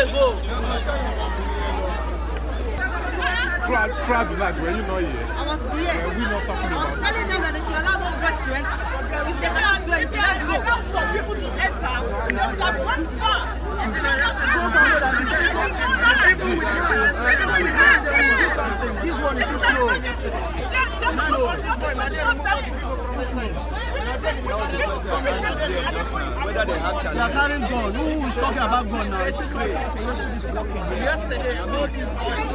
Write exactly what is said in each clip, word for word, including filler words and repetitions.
they go. Throughout, throughout the night, were you not here? I was here. Were we not talking I was about telling them that they should allow those boys to enter. If they cannot do anything, let's go. Allow some people to enter. They would have gone far. This one is too slow. It's slow. Whether they have challenge. They are carrying gun. Who is talking about gun now? Yesterday, about this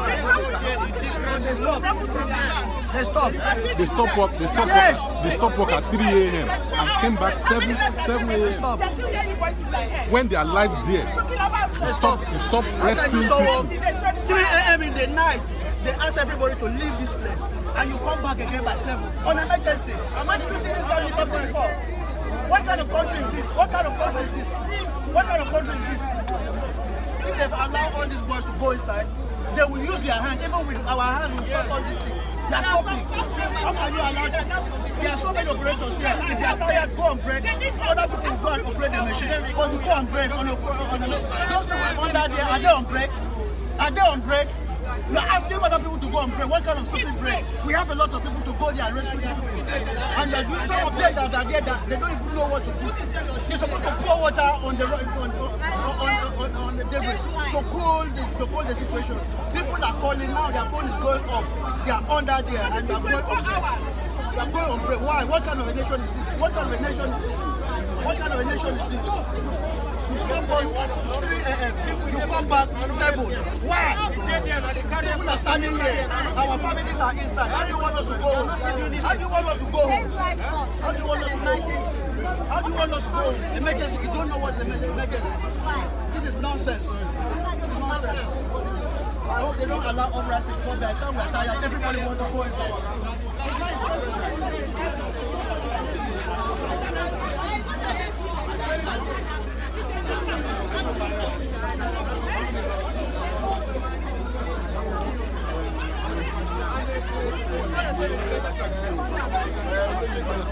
They stop. They stopped work. They stopped Yes. work. They stopped work at three A M and came back seven seven A M. Stop. when When their lives there. They stopped. They stopped rescuing people. three A M in the night, they ask everybody to leave this place, and you come back again by seven on emergency. When did you see this guy do something before? What kind of country is this? What kind of country is this? What kind of country is this? If they've allowed all these boys to go inside, they will use their hand. Even with our hand, we will all these things. They are stopping. How can you allow this? There are so many operators here. If they are tired, go and break. Other people go and operate the machine. But you go and break on a on a those people under there, are they on break? Are they on break? You are asking other people to go and break. What kind of stupid break? We have a lot of people to go there and rescue them. And they're doing some of them that are there that they don't even know what to do. They're supposed to pour water on the on, on, on, on, on the debris to cool the to cool the situation. People are calling now, their phone is going off. They are under there and they are going on break. They are going on break. Why? What kind of a nation is this? What kind of a nation is this? What kind of a nation is this? You stop us three A M You come back seven. Why? People are standing here. Our families are inside. How do you want us to go home? How do you want us to go home? How do you want us to go home? How do you want us to go home? Emergency. You don't know what's an emergency. This is nonsense. This is nonsense. I hope they don't allow uprising to come. By the time we're tired, everybody wants to go inside.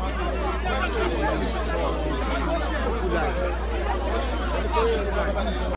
It's